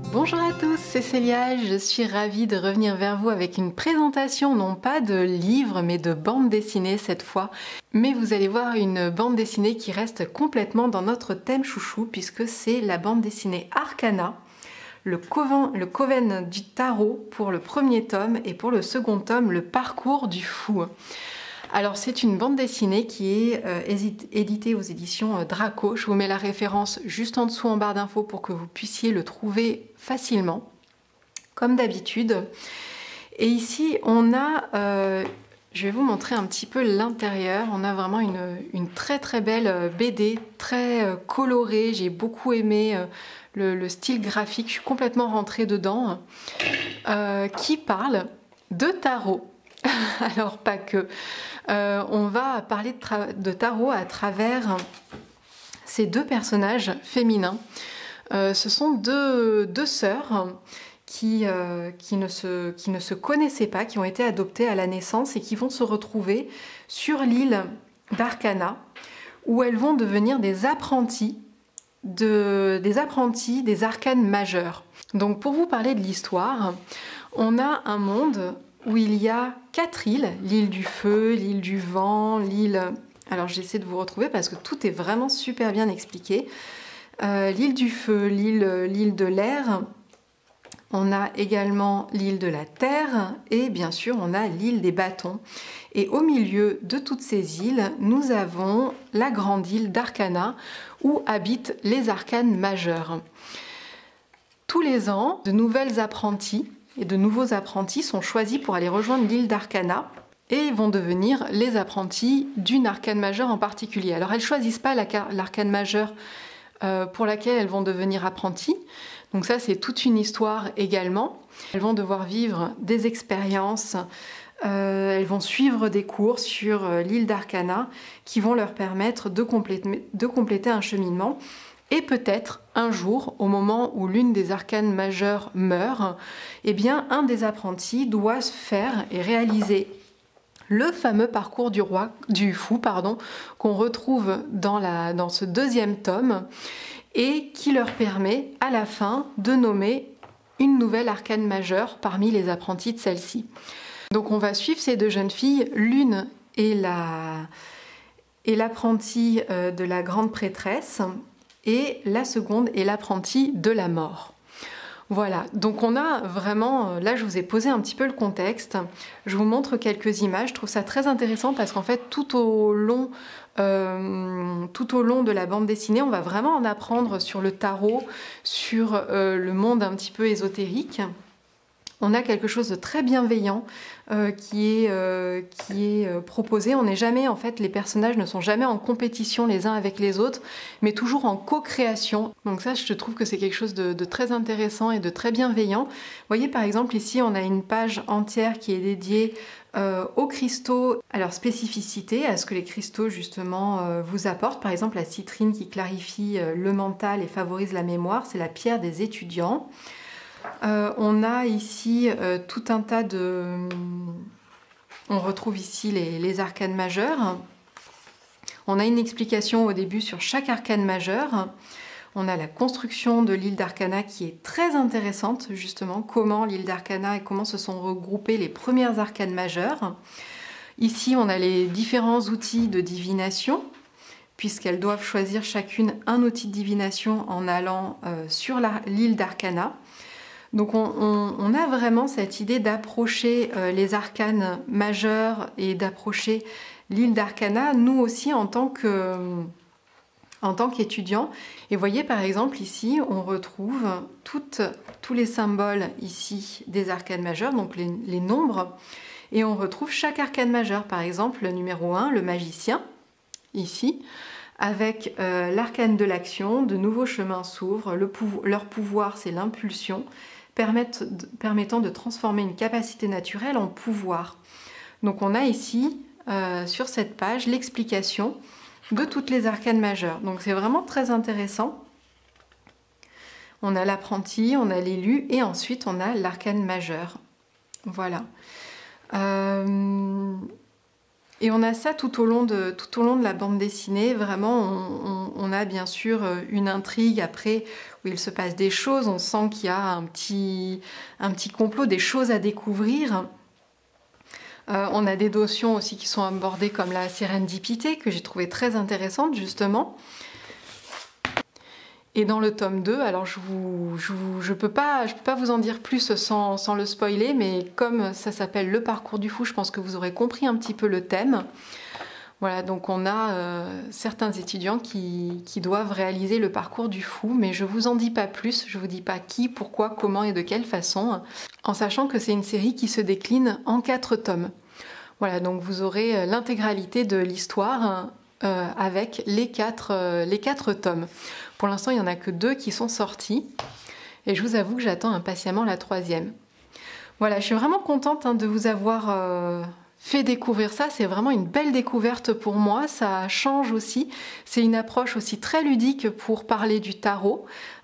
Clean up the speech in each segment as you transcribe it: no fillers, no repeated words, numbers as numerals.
Bonjour à tous, c'est Célia, je suis ravie de revenir vers vous avec une présentation non pas de livre mais de bande dessinée cette fois. Mais vous allez voir une bande dessinée qui reste complètement dans notre thème chouchou puisque c'est la bande dessinée Arcana, le Coven du Tarot pour le premier tome et pour le second tome le Parcours du Fou. Alors c'est une bande dessinée qui est éditée aux éditions Draco. Je vous mets la référence juste en dessous en barre d'infos pour que vous puissiez le trouver facilement, comme d'habitude. Et ici on a, je vais vous montrer un petit peu l'intérieur, on a vraiment une très très belle BD, très colorée, j'ai beaucoup aimé le style graphique, je suis complètement rentrée dedans, qui parle de tarot. Alors pas que. On va parler de tarot à travers ces deux personnages féminins. Ce sont deux sœurs qui ne se connaissaient pas, qui ont été adoptées à la naissance et qui vont se retrouver sur l'île d'Arcana, où elles vont devenir des apprentis des arcanes majeurs. Donc pour vous parler de l'histoire, on a un monde où il y a 4 îles, l'île du feu, l'île du vent, l'île... Alors j'essaie de vous retrouver parce que tout est vraiment super bien expliqué. L'île du feu, l'île de l'air, on a également l'île de la terre et bien sûr on a l'île des bâtons. Et au milieu de toutes ces îles, nous avons la grande île d'Arcana où habitent les arcanes majeurs. Tous les ans, de nouvelles apprentis et de nouveaux apprentis sont choisis pour aller rejoindre l'île d'Arcana et vont devenir les apprentis d'une arcane majeure en particulier. Alors elles ne choisissent pas l'arcane majeure pour laquelle elles vont devenir apprentis, donc ça c'est toute une histoire également. Elles vont devoir vivre des expériences, elles vont suivre des cours sur l'île d'Arcana qui vont leur permettre de compléter un cheminement. Et peut-être un jour, au moment où l'une des arcanes majeures meurt, eh bien un des apprentis doit faire et réaliser le fameux parcours du fou qu'on retrouve dans ce deuxième tome et qui leur permet à la fin de nommer une nouvelle arcane majeure parmi les apprentis de celle-ci. Donc on va suivre ces deux jeunes filles, l'une est l'apprentie de la grande prêtresse, et la seconde est l'apprentie de la mort. Voilà, donc on a vraiment, là je vous ai posé un petit peu le contexte, je vous montre quelques images, je trouve ça très intéressant parce qu'en fait tout au long de la bande dessinée, on va vraiment en apprendre sur le tarot, sur le monde un petit peu ésotérique. On a quelque chose de très bienveillant qui est proposé. On n'est jamais, en fait, les personnages ne sont jamais en compétition les uns avec les autres, mais toujours en co-création. Donc ça, je trouve que c'est quelque chose de très intéressant et de très bienveillant. Vous voyez, par exemple, ici, on a une page entière qui est dédiée aux cristaux, à leur spécificité, à ce que les cristaux, justement, vous apportent. Par exemple, la citrine qui clarifie le mental et favorise la mémoire, c'est la pierre des étudiants. On a ici tout un tas de... On retrouve ici les arcanes majeures. On a une explication au début sur chaque arcane majeure. On a la construction de l'île d'Arcana qui est très intéressante, justement, comment l'île d'Arcana et comment se sont regroupées les premières arcanes majeures. Ici, on a les différents outils de divination, puisqu'elles doivent choisir chacune un outil de divination en allant sur l'île d'Arcana. Donc on a vraiment cette idée d'approcher les arcanes majeures et d'approcher l'île d'Arcana, nous aussi en tant qu'étudiants. Et vous voyez par exemple ici, on retrouve tous les symboles ici des arcanes majeures, donc les nombres, et on retrouve chaque arcane majeur. Par exemple, le numéro 1, le magicien, ici, avec l'arcane de l'action, de nouveaux chemins s'ouvrent, leur pouvoir c'est l'impulsion, permettant de transformer une capacité naturelle en pouvoir. Donc on a ici, sur cette page, l'explication de toutes les arcanes majeures. Donc c'est vraiment très intéressant. On a l'apprenti, on a l'élu et ensuite on a l'arcane majeur. Voilà. Et on a ça tout au long de la bande dessinée. Vraiment, on a bien sûr une intrigue après où il se passe des choses. On sent qu'il y a un petit complot, des choses à découvrir. On a des notions aussi qui sont abordées comme la sérendipité, que j'ai trouvé très intéressante justement. Et dans le tome 2, alors je peux pas vous en dire plus sans le spoiler, mais comme ça s'appelle Le parcours du fou, je pense que vous aurez compris un petit peu le thème. Voilà, donc on a certains étudiants qui doivent réaliser le parcours du fou, mais je vous en dis pas plus, je vous dis pas qui, pourquoi, comment et de quelle façon, en sachant que c'est une série qui se décline en 4 tomes. Voilà, donc vous aurez l'intégralité de l'histoire avec les 4 tomes. Pour l'instant, il n'y en a que 2 qui sont sortis, et je vous avoue que j'attends impatiemment la 3e. Voilà, je suis vraiment contente de vous avoir fait découvrir ça. C'est vraiment une belle découverte pour moi. Ça change aussi. C'est une approche aussi très ludique pour parler du tarot.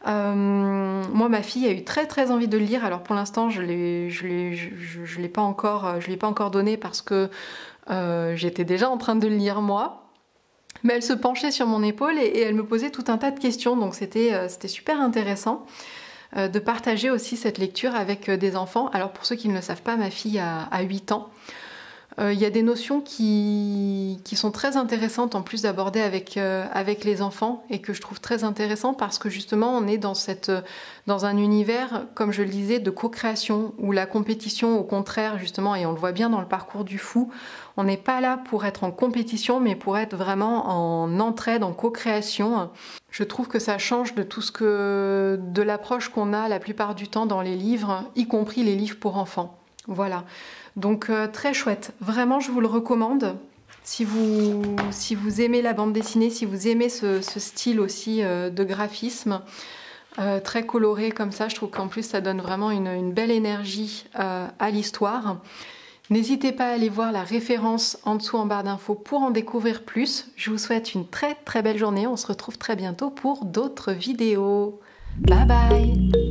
Moi, ma fille a eu très très envie de le lire. Alors pour l'instant, je l'ai pas encore donné parce que j'étais déjà en train de le lire moi. Mais elle se penchait sur mon épaule et elle me posait tout un tas de questions. Donc c'était super intéressant de partager aussi cette lecture avec des enfants. Alors pour ceux qui ne le savent pas, ma fille a 8 ans. Il y a des notions qui sont très intéressantes en plus d'aborder avec les enfants et que je trouve très intéressant parce que justement on est dans un univers, comme je le disais, de co-création où la compétition au contraire justement, et on le voit bien dans le parcours du fou, on n'est pas là pour être en compétition mais pour être vraiment en entraide, en co-création. Je trouve que ça change de l'approche qu'on a la plupart du temps dans les livres, y compris les livres pour enfants. Voilà. Donc très chouette, vraiment je vous le recommande. Si vous aimez la bande dessinée, si vous aimez ce style aussi de graphisme très coloré comme ça, je trouve qu'en plus ça donne vraiment une belle énergie à l'histoire. N'hésitez pas à aller voir la référence en dessous en barre d'infos pour en découvrir plus. Je vous souhaite une très très belle journée, on se retrouve très bientôt pour d'autres vidéos. Bye bye!